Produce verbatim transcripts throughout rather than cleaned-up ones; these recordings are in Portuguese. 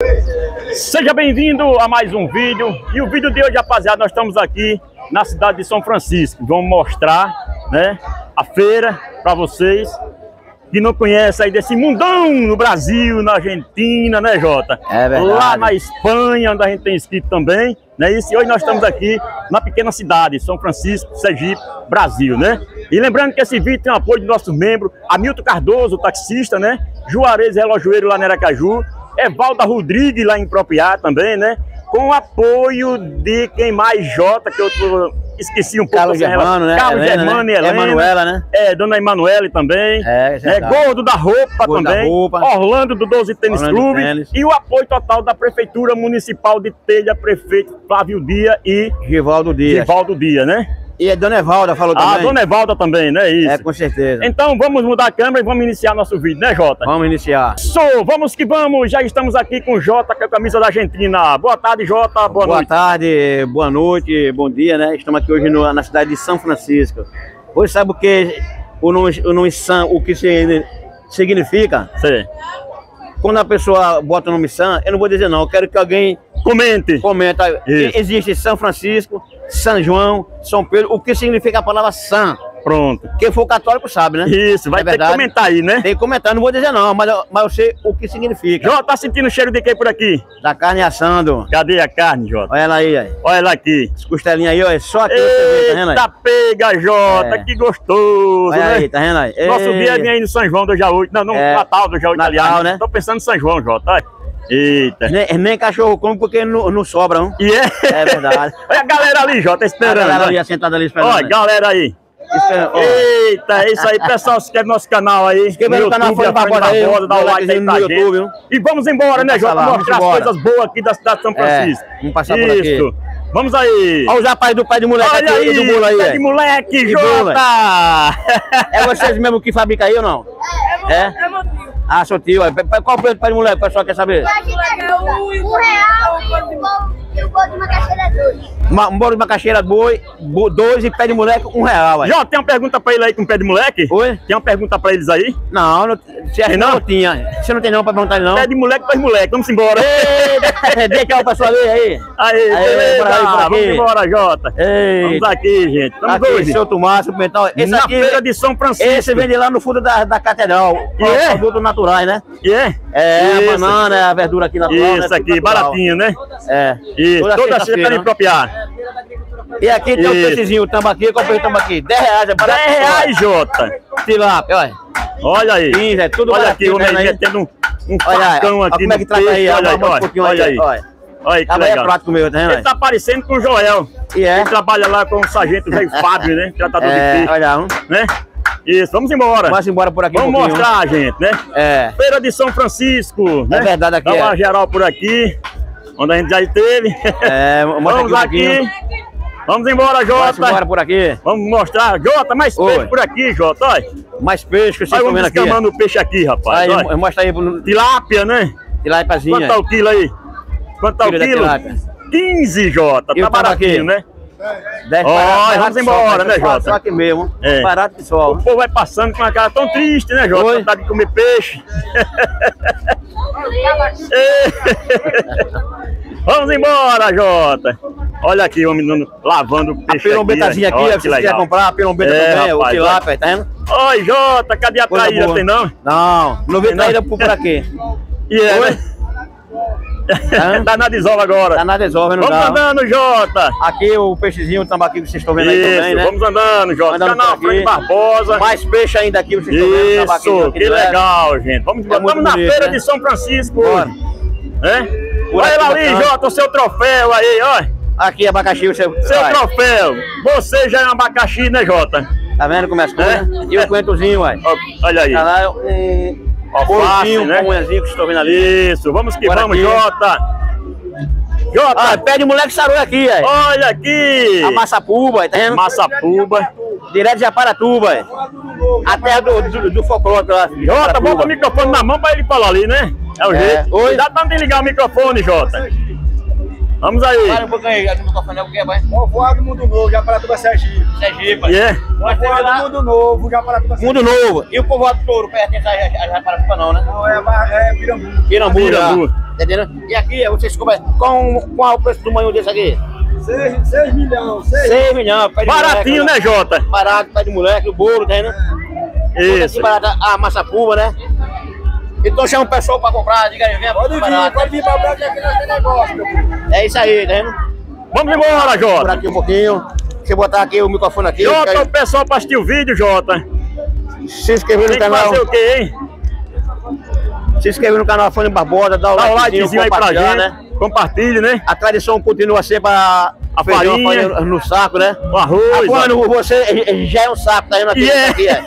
Seja bem-vindo a mais um vídeo. E o vídeo de hoje, rapaziada, nós estamos aqui na cidade de São Francisco. Vamos mostrar, né, a feira para vocês que não conhecem aí desse mundão no Brasil, na Argentina, né, Jota? É verdade. Lá na Espanha, onde a gente tem escrito também, né? E hoje nós estamos aqui na pequena cidade, São Francisco, Sergipe, Brasil, né? E lembrando que esse vídeo tem o apoio do nosso membro, Hamilton Cardoso, taxista, né? Juarez Relojoeiro lá em Aracaju, Evalda Rodrigues lá em Propriá também, né? Com o apoio de quem mais, Jota, que eu tô... esqueci um pouco. Carlos Germano, né? Carlos Germano e Helena. Emanuela, né? É, Dona Emanuele também. É, é Gordo da Roupa Gordo também. Da roupa. Orlando do doze Tênis Orlando Clube. Tênis. E o apoio total da Prefeitura Municipal de Telha, prefeito Flávio Dia e Givaldo Dias. Givaldo Dia, né? E a Dona Evalda falou também. A Dona Evalda também, né? Isso. É, com certeza. Então vamos mudar a câmera e vamos iniciar nosso vídeo, né, Jota? Vamos iniciar. Sou, vamos que vamos. Já estamos aqui com o Jota, com a camisa da Argentina. Boa tarde, Jota. Boa, boa noite. Boa tarde, boa noite, bom dia, né? Estamos aqui hoje no, na cidade de São Francisco. Você sabe o que o nome, o nome San, o que se, significa? Sim. Quando a pessoa bota o nome San, eu não vou dizer não, eu quero que alguém comente. Comenta. Existe São Francisco, São João, São Pedro, o que significa a palavra San? Pronto. Quem for católico sabe, né? Isso, vai é ter que comentar aí, né? Tem que comentar, não vou dizer não, mas eu, mas eu sei o que significa. Jota, tá sentindo o cheiro de quem por aqui? Da carne assando. Cadê a carne, Jota? Olha ela aí, aí. Olha ela aqui. As costelinhas aí, ó, é só aqui. Eita, você vê, tá vendo aí? Pega, Jota, é. Que gostoso, olha né? aí, tá vendo aí? Nosso Ei. dia vem aí no São João do dia oito, não, no é. Natal do dia oito, Natal, aliás, né? Tô pensando em São João, Jota, olha. Eita. Nem, nem cachorro come porque não, não sobra, não. E é? É verdade. Olha a galera ali, Jota, esperando. A galera ali, sentada ali esperando. Olha, galera aí. Esperando. Eita, é isso aí, pessoal. Se inscreve no nosso canal aí. Inscreve no canal Folha Barbosa aí. Dá o like aí pra gente. YouTube, e vamos embora, né, Jota? Mostrar as coisas boas aqui da cidade de São Francisco. É, vamos passar por aqui. Isso. Vamos aí. Olha os rapazes do pai de moleque. Olha aqui, aí, do bolo aí. Pai de moleque, Jota. É vocês mesmo que fabricam aí ou não? É? É meu tio. Ah, seu tio. Qual o preço do pai de moleque? O pessoal quer saber? Um real e o bolo de macaxeira dois. Um bolo de macaxeira boi, dois e pé de moleque, um real. Jota, tem uma pergunta pra ele aí com pé de moleque? Oi? Tem uma pergunta pra eles aí? Não, não se não, não tinha. Você não tem não pra perguntar não? Pé de moleque, pé de moleque, vamos embora. Deixa o pessoal ver aí. Aí, aí beleza, por aí, por aqui. Vamos embora, Jota. Ei. Vamos aqui, gente. Estamos aqui, hoje. Seu Tomás, o Pimentel. Esse na aqui, feira de São Francisco. Esse vende lá no fundo da, da catedral. E é? Produtos naturais, né? E é? É, a banana, a verdura aqui natural. Isso né? aqui, natural. baratinho, né? É. Isso, toda sexta-feira em Propriá. E aqui tem o um peixezinho, o tambaqui, qual foi o tambaqui? dez reais, é barato. dez reais, Jota. Tilápia, olha. Olha aí. quinze, é tudo olha aqui, o homem aí. metendo um, um olha, facão olha, aqui como é que trata aí, olha, olha, olha, olha, olha aí. Olha, olha aí que legal. É prático meu, tá vendo? Ele tá parecendo com o Joel. E é? Ele trabalha lá com o sargento velho Fábio, né? Tratador é, de peixe. Olha, um. Né? Isso, vamos embora. Vamos embora por aqui. Vamos um mostrar, gente, né? É. Feira de São Francisco, né? É verdade aqui. Dá uma é. geral por aqui, onde a gente já esteve. É, vamos aqui. aqui. Vamos embora, Jota. Vamos embora por aqui. Vamos mostrar. Jota, mais Oi. peixe por aqui, Jota. Olha. Mais peixe que vocês estão vendo aqui. Vamos descamando o peixe aqui, rapaz. Aí, mostra aí. Pro... Tilápia, né? Tilápiazinha. Quanto tá o quilo aí? Quanto tá o quilo? quinze, Jota. Tá baratinho, né? dez, Olha, barato, vamos embora, né, Jota? Só aqui mesmo. É. Barato que sol. O povo vai passando com uma cara tão triste, né, Jota? Vontade de comer peixe. Vamos embora, Jota. Olha aqui o menino lavando o peixe. A pirombetazinha aqui, aqui se você quiser comprar, a pirombeta é, também, rapaz, o tilápia, tá vendo? Oi, Jota, cadê a Coisa traíra? boa. Tem não? Não, não vi traíra por, por aqui. E é, né? Tá na desova agora. Tá na desova, não vamos dá. andando, Jota. Aqui o peixezinho, o tambaqui que vocês estão vendo aí também, né? Vamos andando, Jota. Andando Canal Frank Barbosa. Mais peixe ainda aqui, vocês estão vendo. Isso, aqui, que legal, gente. Vamos embora. É Estamos na bonito, feira, né? De São Francisco hoje. É? Olha lá ali, Jota, o seu troféu aí, ó. Aqui, abacaxi, o seu... Seu Vai. troféu. Você já é um abacaxi, né, Jota? Tá vendo como é as coisas? É? E o coentrozinho, ué. Olha aí. Tá lá, um... Alface, né? Com unhazinho que vocês estão vendo ali. Isso, vamos que Bora vamos, aqui. Jota. Jota. Ah, pé de moleque sarou aqui, ué. Olha aqui. A Massapuba, tá vendo? Massapuba. Direto de Aparatuba, ué. A terra do, do, do folclore lá. Jota, bota o microfone na mão pra ele falar ali, né? É o é. jeito. Oi. Cuidado pra não desligar o microfone, Jota. Vamos aí. Para um pouquinho aí, aqui no microfone, o que, pai? Povoado do Mundo Novo, Japaratuba, Sergipe. Sergipe, pai. Yeah. Povoado do Mundo Novo, Japaratuba, Sergipe. Mundo Novo. E o povoado do Touro pertence a Japaratuba não, né? Não, é, é Pirambu. Pirambu, Pirambu. já. Tá entendendo? E aqui, vocês compram. Qual, qual é o preço do manhã desse aqui? seis milhões. seis milhões. Pé de Baratinho, moleque, né, Jota? Barato, pé de moleque, o bolo, tá vendo? Isso. Aqui barato, a massa puma, né? Então chama o pessoal pra comprar, diga aí, vem. Pode vir, barato. pode vir pra cá que aqui nós tem negócio, meu filho. É isso aí, tá vendo? Vamos embora, Por Jota. aqui um pouquinho. Deixa eu botar aqui o microfone aqui. Jota, Quer o pessoal pra assistir o vídeo, Jota. se inscrever no Tem que canal. fazer o quê, hein? Se inscrever no canal Afone Barbosa, dá o Dá o likezinho, likezinho aí pra compartilhar, gente. né? Compartilhe, né? A tradição continua sempre a, A feijão, farinha. farinha no saco, né? O arroz. Quando você já é um saco, tá vendo aqui? Yeah. Aqui, é.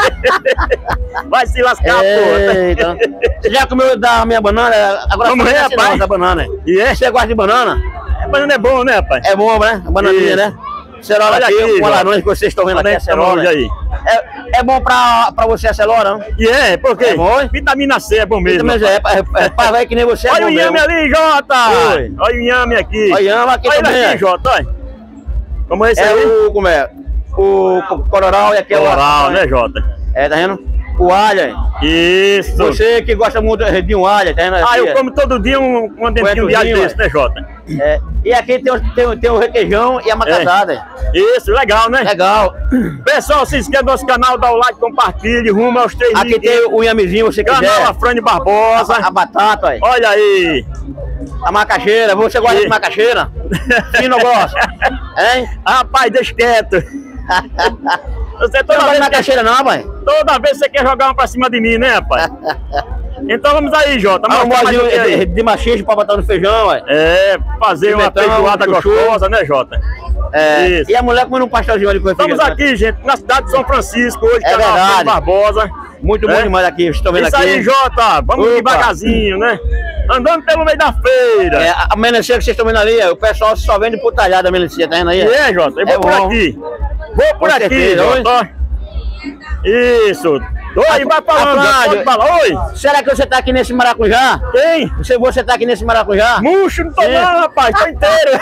Vai se lascar, pô. Eita. Você já comeu da minha banana? Agora Vamos você ver, conhece rapaz. não, da banana. E é? Você gosta de banana? Banana é bom, né, pai? É bom, né? A bananinha, Isso. né? Cerola Olha aqui, aqui, com a ó. laranja que vocês estão vendo Olha aqui, a essa cerola. laranja aí. É, é bom pra, pra você a cerola, não? E é, por quê? É bom, hein? Vitamina C é bom mesmo. Também é, é, é pra ver que nem você é Olha bom o inhame mesmo. ali, Jota! Oi. Olha o inhame aqui. Olha o inhame aqui olha também, ele aqui, é. Jota, olha. Como é esse É aí? o, como é? O co- cororal e aqui é o Oral, né, Jota? É, tá vendo? O alho, hein? Isso. Você que gosta muito de um alho, tá vendo? Ah, Aqui, eu é. como todo dia um, um dentinho de alho Coentrozinho, desse, né, Jota? É. E aqui tem, o- tem, o- tem o requeijão e a macazada. hein? Isso, legal, né? Legal. Pessoal, se inscreva no nosso canal, dá o like, compartilhe, rumo aos três mil. Aqui tem o inhamezinho, você quiser. Canal Afrânio Barbosa. A, a batata, ó. Olha aí. A macaxeira. Você gosta E- de macaxeira? Quem não gosta? Hein? Rapaz, deixa quieto. Você Não toda gosta de vez, quer, macaxeira não, pai? toda vez você quer jogar uma pra cima de mim, né, rapaz? Então vamos aí, Jota. Ah, um Mostra mais molhinho o que de, aí. de machixe pra botar no feijão, ó. É, fazer uma Pimentão, feijoada chuchu. gostosa, né, Jota? É, Isso. e a mulher comendo um pastelzinho ali com Estamos refrigerante. aqui, gente, na cidade de São Francisco, hoje, É canal verdade. Afrânio Barbosa. Muito bom É. demais aqui, vocês estão vendo Isso aqui. aí, Jota, vamos Opa. devagarzinho, né? Andando pelo meio da feira. É, a melancia que vocês estão vendo ali, ó, o pessoal só vende por talhada a melancia, tá vendo aí? E é, Jota, eu vou É por bom. aqui. Vou por Com aqui, certeza, Jota. ó. Isso. Oi, vai falando, Jota, Afrânio. pode falar. Oi, Será que você tá aqui nesse maracujá? quem? Você, você tá aqui nesse maracujá? Murcho, não tô Sim. não, rapaz, tô inteiro.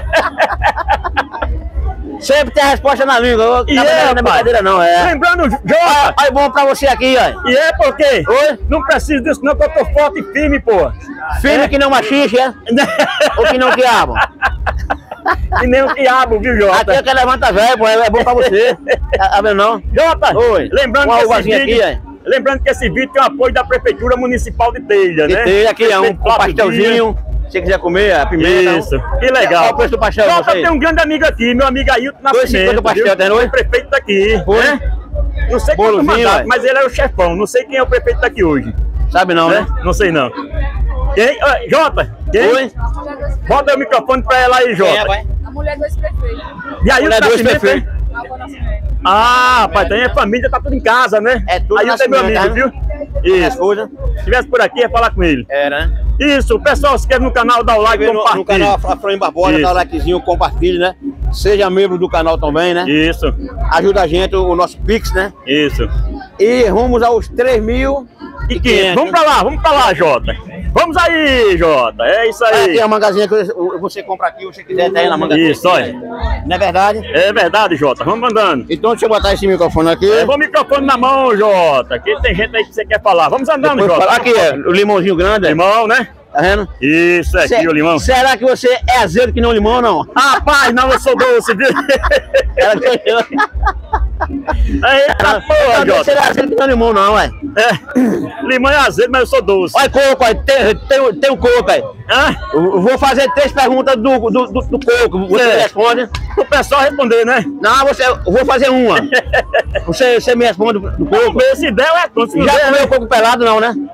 Sempre tem a resposta na língua. E Não é, é rapaz. brincadeira não, é. Lembrando, Olha, Jota, olha bom pra você aqui, ó. e é porque Oi? não preciso disso não, que eu tô forte e firme, pô. Filho que não machixe, é? Ou que não quiabo? E nem o diabo, viu, Aqui é Jota? que levanta velho, pô, é bom pra você. Tá vendo não? Jota, Oi. lembrando Uma que esse uvazinha vídeo... aqui, Lembrando que esse vídeo tem o apoio da Prefeitura Municipal de Telha, E né? tem aqui, é um Prefeito Flávio pastelzinho. Se você quiser comer, a pimenta. Isso, que legal. Qual é o preço do pastel? Jota, Você? tem um grande amigo aqui, meu amigo Ailton dois e cinquenta Nascimento, o pastel, viu? tá vendo? Foi prefeito daqui, Foi? né? Não sei quanto Bolozinho, mandato, ué. mas ele é o chefão, não sei quem é o prefeito daqui hoje, Sabe não, né? né? Não sei não. Quem? Ah, Jota, quem? Oi? Bota o microfone pra ela aí, Quem é, Jota. pai? A mulher do ex-prefeito. E Ailton Mulher do Nascimento, ex-prefeito. né? Álvaro Nascimento. Ah, rapaz, tem a família, tá tudo em casa, né? É tudo Ailton é meu Nascimento, amigo, tá? viu? Minha Isso. esposa. Se estivesse por aqui, ia falar com ele. Era, né? Isso, o pessoal se inscreve no canal, dá o like, No, no compartilha. canal Afrânio Barbosa, Isso. dá o likezinho, compartilhe, né? Seja membro do canal também, né? Isso, Ajuda a gente, o nosso Pix, né? isso. E rumos aos três mil E quinhentos. Vamos pra lá, vamos pra lá, Jota. Vamos aí, Jota. É isso aí. Aqui a mangazinha que você compra aqui, se você quiser, tá aí na mangazinha. Isso, olha. Não é verdade? É verdade, Jota. Vamos mandando. Então deixa eu botar esse microfone aqui. Levou o microfone na mão, Jota. Que tem gente aí que você quer falar. Vamos andando, Depois Jota. falar aqui, é, o limãozinho grande. Limão, né? Tá vendo? Isso, é aqui Se- o limão. Será que você é azedo que não limão ou não? Rapaz, não, eu sou doce, viu? Ela gostou. Eita porra, Será que você é Jota. azedo que não limão não, ué. É. Limão é azedo, mas eu sou doce. Olha coco, aí, tem, tem, tem o coco aí. Hã? Eu vou fazer três perguntas do, do, do, do coco. Você É. responde. O pessoal responder, né? Não, você, eu vou fazer uma. Você, você me responde do, do coco. Se der, é quanto. Se não Já der, comeu coco pelado, não, né?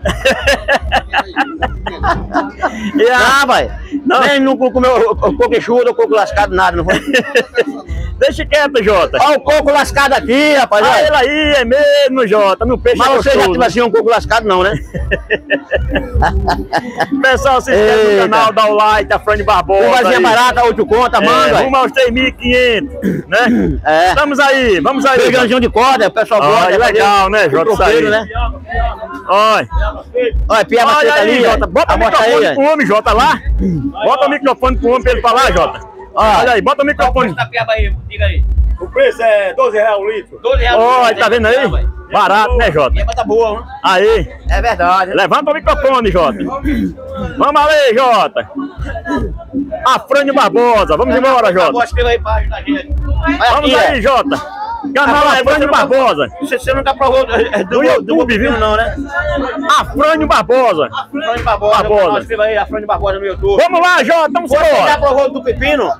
E a- Ah, vai. Não. Nem nunca comeu o coco enxuto ou coco lascado, nada, não foi? Deixa quieto, Jota. Olha o coco lascado aqui, rapaz. Ah, olha. ele aí é mesmo, Jota. No peixe Mas é você já gostoso. tive assim um coco lascado, não, né? Pessoal, se inscreve no Eita. canal, dá o like, a Frane Barbosa. Uvazinha aí. barata, oito conta, manda. É, rumo aos três mil e quinhentos, né? É. Estamos aí, vamos aí. Feijãozinho de corda, o pessoal Olha, gosta. legal, né, Jota? Isso aí. Tropeiro, né? Olha. Olha, piaba Olha seca aí, ali, Jota. Bota o amostra microfone aí, pro homem, Jota, lá. Bota o microfone pro homem pra ele falar, Jota. Olha aí, bota o microfone. piaba aí, diga aí. O preço é doze reais o litro. doze reais. Olha, tá vendo aí? Barato, né, Jota? Piaba tá boa, né? Aí. É verdade. Levanta o microfone, Jota. Vamos ali, Jota. A Frane Barbosa. Vamos embora, Jota. Agora escreva aí embaixo da gente. Olha Vamos aqui, aí, Jota. Canal Agora, A Frane você não- Barbosa. Você, você nunca provou do, do, Do YouTube, viu? não, né? A Frane Barbosa. Frane Barbosa. Barbosa. Barbosa. Escreva aí, a Frane Barbosa no YouTube. Vamos lá, Jota. Vamos Você já embora. provou do pepino?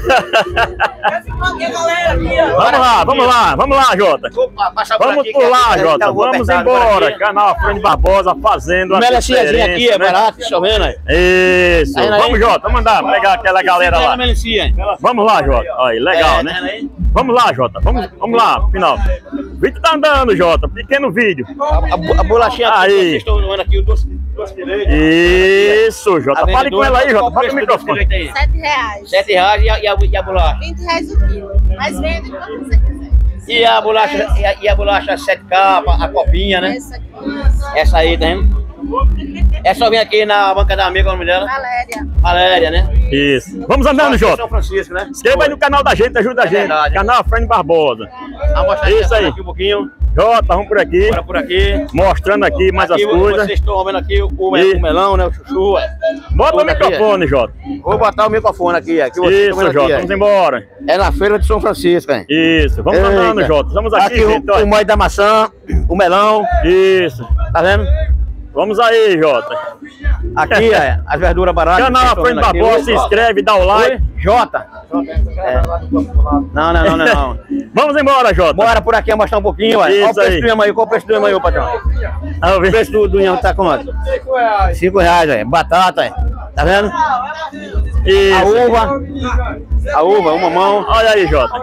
Vamos lá, vamos lá, vamos lá, Jota. Vou pa- passar por Vamos aqui, por que lá, aqui tá Jota. a rua Vamos apertada por embora. aqui. Canal Frane Barbosa fazendo a Melanciazinha aqui, é diferença, né? barato, chovendo aí. Isso. Aí, aí. Vamos, Jota. Vamos andar, pegar aquela galera lá. Melancia, hein? Vamos lá, Jota. Aí, legal, É, né? tá vendo aí? Vamos lá, Jota. Vamos, vamos lá, final. O vídeo tá andando, Jota. Pequeno vídeo. A, a, bo- a bolachinha aqui, Aí. vocês estão vendo aqui, o doce, doce de leite. Isso, Jota. A Fale com vendedora, ela aí, qual Jota. o Fala no preço do doce de microfone. leite aí? Sete reais. Sete reais e a, e a, e a bolacha. Vinte reais o quilo. Mas vende quanto você quiser. E a bolacha, e a, e a bolacha sete capas, a copinha, né? Essa aqui. Essa aí, tá vendo? É só vir aqui na banca da amiga, o nome dela? Valéria. Valéria, né? Isso. Vamos andando, São Jota. Francisco, né? Inscreva aí no canal da gente, ajuda a É gente. verdade. Canal Frane Barbosa. A mostra Isso aí. aqui um pouquinho. Jota, vamos por aqui. Bora por aqui. Mostrando aqui mais Aqui as coisas. vocês estão vendo aqui o, o, E- o melão, né? O chuchu. é. Bota o Tudo aqui, microfone, Jota. Vou botar o microfone aqui. aqui vocês estão Isso, vendo Jota. aqui, Vamos é. embora. É na feira de São Francisco, hein? Isso. Vamos Eita. andando, Jota. Vamos aqui, Aqui gente. o, o olha. molho da maçã, o melão, Isso. tá vendo? Vamos aí, Jota. Aqui, é, as verduras baratas. Canal vocês estão Frane vendo aqui. Barbosa, se inscreve, dá o Oi? like. Jota. É. Não, não, não, não, não. Vamos embora, Jota. Bora por aqui mostrar um pouquinho, ué. Isso Qual o preço aí. do inhame aí? Qual o preço do inhame aí, patrão? Vamos O ver. preço do, do inhame tá quanto? Cinco reais. Cinco reais, ué. Batata, ué. Tá vendo? A Isso. uva. A uva, uma mão. Olha aí, Jota.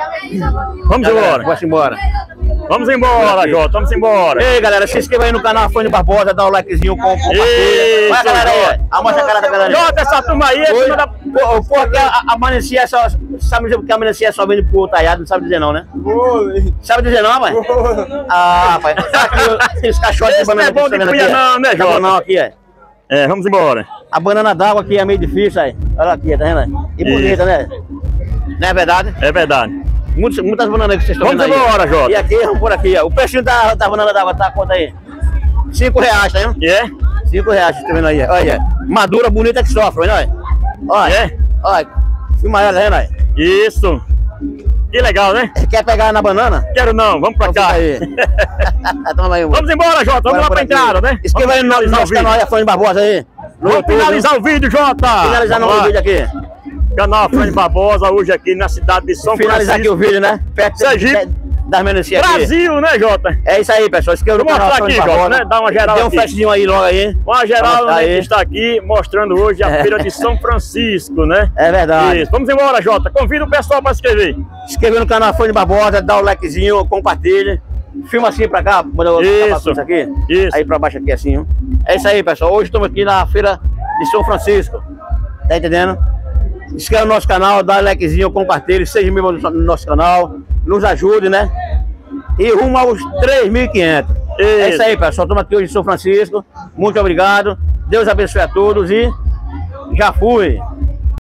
Vamos embora. Vamos embora. Vamos embora, Jota. Vamos embora. Ei, galera, se inscreva aí no canal Frane Barbosa, dá o likezinho, com compartilha. Isso, Olha a galera aí, Jota. ó. A mostra a cara da galera aí. Jota, essa turma aí é Oi? turma da... Pô, pô, que a, a melancia só. Sabe dizer porque a melancia só vende pro talhado, não sabe dizer não, né? Oi. Sabe dizer não, mãe? Ah, rapaz. Aqui, os cachorros Esse não é bom de tá vendo cria aqui, ó? não, né, Tá bom Jota? não, aqui, é. É, vamos embora. A banana d'água aqui é meio difícil aí. Olha aqui, tá vendo? E bonita, né? Não é verdade? É verdade. Muitas, muitas bananas que vocês estão Vamos vendo aí. embora, Jota. E aqui, vamos por aqui, ó. O precinho da, da banana d'água tá quanto aí? Cinco reais, tá vendo? E é? Cinco reais, vocês estão vendo aí. Olha, madura, bonita que sofre, olha. Olha, É? olha. Filma ela, tá vendo aí? Isso. Que legal, né? Quer pegar na banana? Quero não, vamos pra Então cá. fica aí. Toma aí, Vamos embora, Jota. Vamos Bora lá por pra aqui. entrada, né? Inscreva aí no Vamos finalizar nosso o canal vídeo. aí, Frane Barbosa aí. No Vamos YouTube, finalizar o vídeo, Jota. Finalizar Vamos no lá. vídeo aqui. Canal Frane Barbosa, hoje aqui na cidade de São Finalizar aqui Francisco. o vídeo, né? Perto Sergipe. de- das melancias aqui. Brasil, né, Jota? É isso aí, pessoal. Inscreva no Vou canal mostrar Frane aqui, Jota, Barbosa. né? Dá uma geral Dê um aqui. flashzinho aí logo aí. Uma geral, Vamos né, aí. que está aqui mostrando hoje a É. feira de São Francisco, né? É verdade. Isso. Vamos embora, Jota. Convida o pessoal para se inscrever. Se inscreva no canal Frane Barbosa, dá o likezinho, compartilha. Filma assim pra cá, manda eu Isso. acabar com isso aqui. Isso. Aí pra baixo aqui assim, ó. É isso aí, pessoal. Hoje estamos aqui na feira de São Francisco. Tá entendendo? Inscreva no nosso canal, dá likezinho, compartilha, seja membro do nosso canal, nos ajude, né? E rumo aos três mil e quinhentos. É Isso. isso aí, pessoal. Estamos aqui hoje em São Francisco. Muito obrigado. Deus abençoe a todos e já fui.